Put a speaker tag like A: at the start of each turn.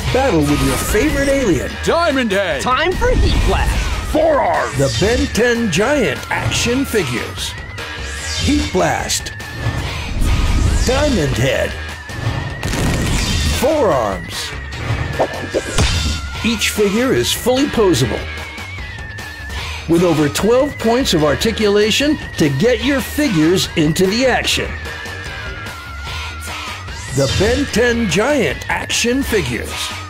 A: Battle with your favorite alien.
B: Diamond Head.
C: Time for Heat Blast.
B: Forearm.
A: The Ben 10 Giant action figures. Heat Blast. Diamond Head. Forearms. Each figure is fully posable, with over 12 points of articulation to get your figures into the action. The Ben 10 Giant action figures.